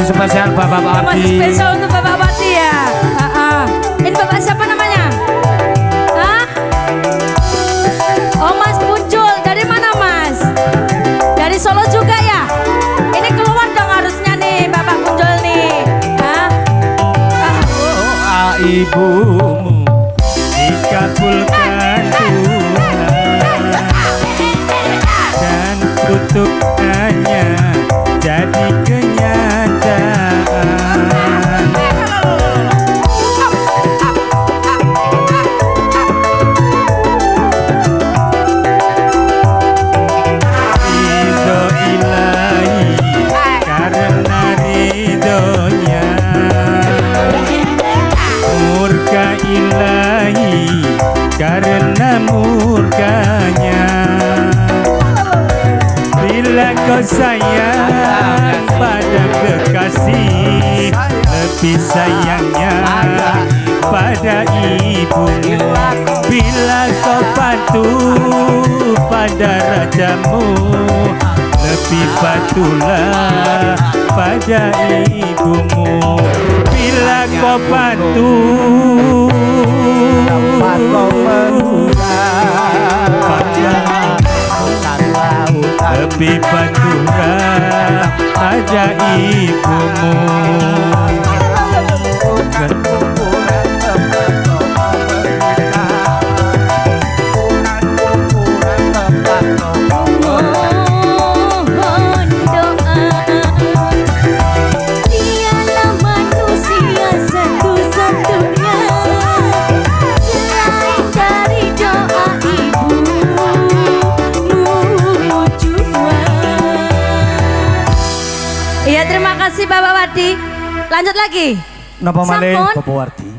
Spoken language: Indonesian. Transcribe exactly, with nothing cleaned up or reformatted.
spesial Bapak Wati. Masih spesial untuk Bapak Wati ya. Ha -ha. Ini Bapak siapa namanya? Hah? Oh Mas Puncul, dari mana Mas? Dari Solo juga ya? Ini keluar dong harusnya nih Bapak Puncul nih. Hah? Ah. Doa ibumu dikabulkan Tuhan dan kutukannya jadi kenyataan. Ridho ilahi karena ridhonya, murka ilahi karena murkanya. Bila kau sayang pada kekasih, lebih sayangnya pada ibumu. Bila kau patuh pada rajamu, lebih patuhlah pada ibumu. Bila kau patuh lebih patuhlah pada ibumu. Iya, terima kasih Bapak Wati. Lanjut lagi. Napa malih Sampun. Bapak Wardi?